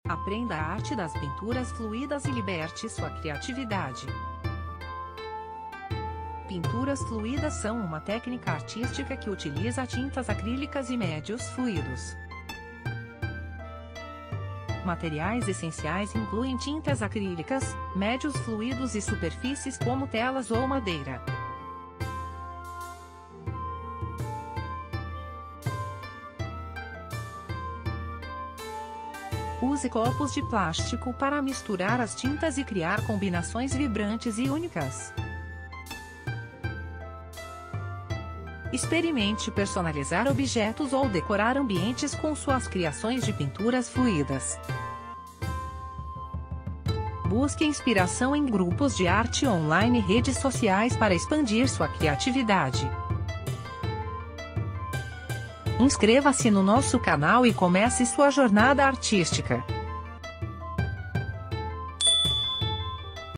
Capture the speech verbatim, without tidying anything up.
Aprenda a arte das pinturas fluidas e liberte sua criatividade. Pinturas fluidas são uma técnica artística que utiliza tintas acrílicas e médios fluidos. Materiais essenciais incluem tintas acrílicas, médios fluidos e superfícies como telas ou madeira. Use copos de plástico para misturar as tintas e criar combinações vibrantes e únicas. Experimente personalizar objetos ou decorar ambientes com suas criações de pinturas fluidas. Busque inspiração em grupos de arte online e redes sociais para expandir sua criatividade. Inscreva-se no nosso canal e comece sua jornada artística.